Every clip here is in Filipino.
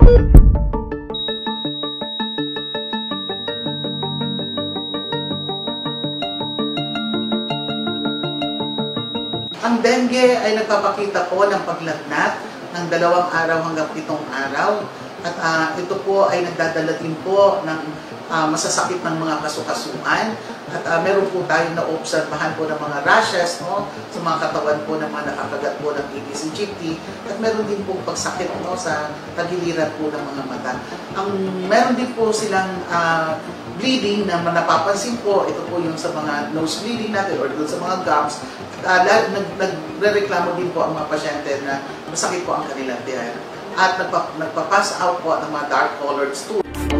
Ang dengue ay nagpapakita po ng paglagnat ng 2 araw hanggang 7 araw. At ito po ay nagdadala din po ng masasakit ng mga kasukasuan. At meron po tayo na obserbahan po ng mga rashes, no, sa mga katawan po ng mga nakakagat po ng Aedes aegypti. At meron din po pagsakit, no, sa tagiliran po ng mga mata. Meron din po silang bleeding na napapansin po, ito po yung sa mga nose bleeding natin or sa mga gums. Nagre-reklamo din po ang mga pasyente na masakit po ang kanilang tiyan. At nagpa-pass out po ng mga dark colored stool.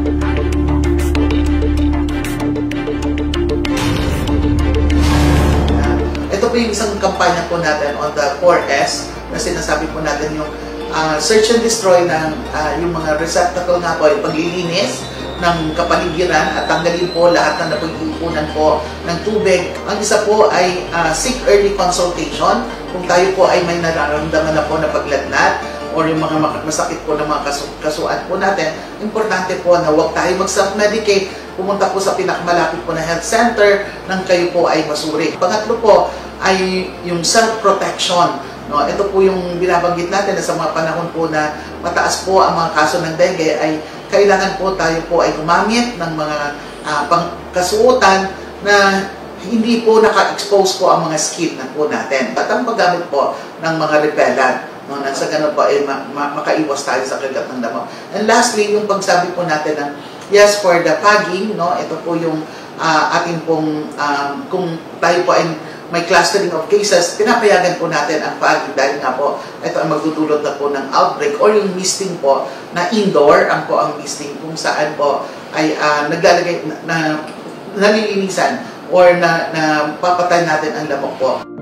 Ito po yung isang kampanya po natin on the 4S na sinasabi po natin yung search and destroy ng yung mga receptacle nga po, yung paglilinis ng kapaligiran at tanggalin po lahat na napag-iipunan po ng tubig. Ang isa po ay seek early consultation kung tayo po ay may nararamdaman na po na paglagnat or yung mga masakit po ng mga kasuan po natin. Importante po na huwag tayo mag-self-medicate, pumunta po sa pinakamalapit po na health center nang kayo po ay masuri. Pangatlo po ay yung self-protection. No, ito po yung binabanggit natin na sa mga panahon po na mataas po ang mga kaso ng dengue ay kailangan po tayo po ay gumamit ng mga pangkasuotan na hindi po naka-expose po ang mga skin na po natin. At ang paggamit po ng mga repellent, no, nang sa ganun po ay makaiwas tayo sa kagat ng damo. And lastly, yung pagsabi po natin ng yes for the fogging, no, ito po yung ating pong kung tayo po ay may clustering of cases, pinapayagan po natin ang fogging dahil nga po ito ang magdudulot na po ng outbreak or yung misting po na indoor, ang po ang misting kung saan po ay naglalagay na nalilinisan or na papatay natin ang lamok po.